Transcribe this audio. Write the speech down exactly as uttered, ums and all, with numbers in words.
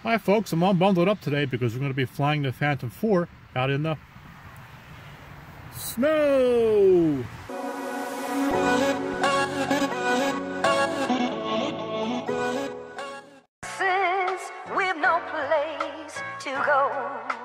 Hi folks, I'm all bundled up today because we're going to be flying the Phantom four out in the snow. Since we've no place to go,